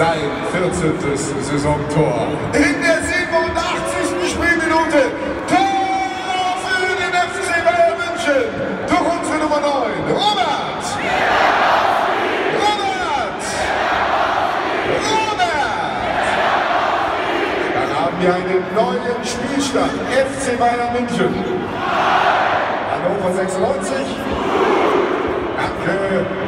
sein 14. Saisontor. In der 87. Spielminute Tor für den FC Bayern München durch unsere Nummer 9, Robert! Robert! Robert! Dann haben wir einen neuen Spielstand. FC Bayern München. Hannover 96. Danke.